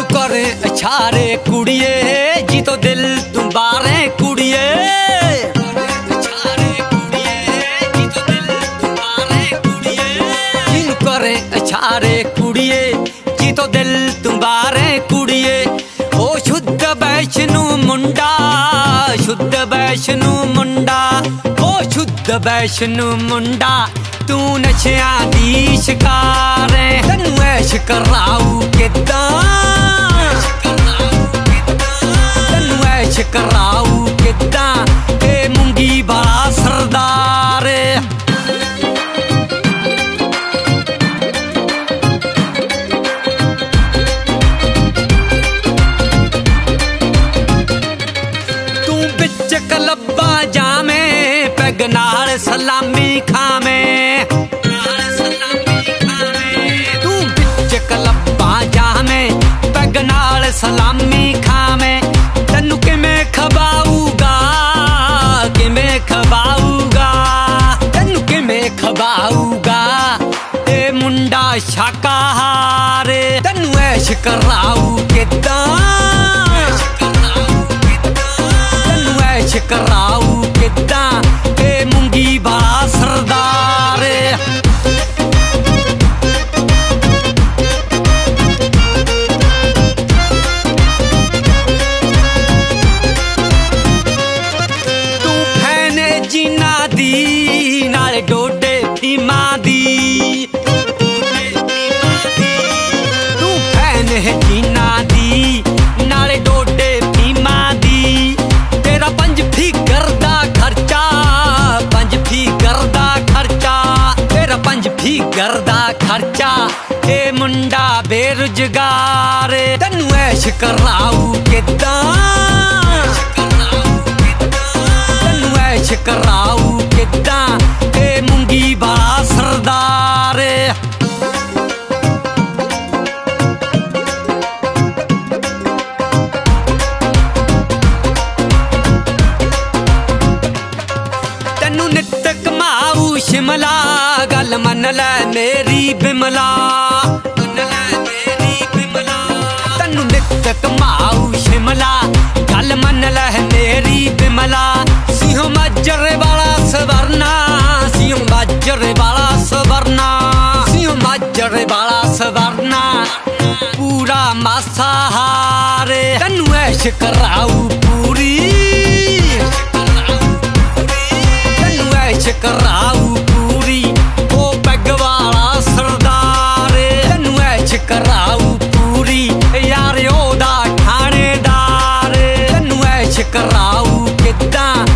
करे अछारे कुड़िए जी तो दिल तू बारे कुड़िए करे अछारे कुड़िए जी तो दिल तू बारे कुड़िए ओ शुद्ध वैष्णु मुंडा शुद्ध वैष्णु मुंडा ओ शुद्ध वैष्णु मुंडा तू नशा दी शिकार तैनू ऐश कराऊ किदां तैनू ऐश कराऊ किदां ए मुंगी वाला सरदार कलब्बा जामे पैग नाल सलामी खावे तू बिच कलब्बा जामे पैग नाल सलामी खावे तैनू किवें खवाऊगा किवें खवाऊगा तैनू किवें खवाऊगा ए मुंडा शाकाहार तैनू ऐश कराऊ किदां कराऊ किदां ए मुंगी वाला सरदार तू फैने जीना दी नाले डोडे फीमा दी तू फैने जीना दी नाले डोडे फीमा दी पंज फिगर दा खर्चा पंज फिगर दा खर्चा तेरा पंज फिगर दा खर्चा ए मुंडा बेरोजगार तैनू ऐश कराऊ किदां तैनू ऐश कराऊ किदां ए मुंगी वाला सरदार नित कमाऊ शिमला गल मन लै मेरी बिमला तैनू नित कमाऊ शिमला गल मन लै मेरी बिमला सिंह माजरे वाला सवरना सिंह माजरे वाला सवरना सिंह माजरे वाला सवरना पूरा मांसाहार तैनू ऐश कराऊ पूरी कराऊ पूरी ओ पैग वाला सरदार तैनू ऐश कराऊ पूरी यार ओदा ठाणेदार तैनू ऐश कराऊ किदां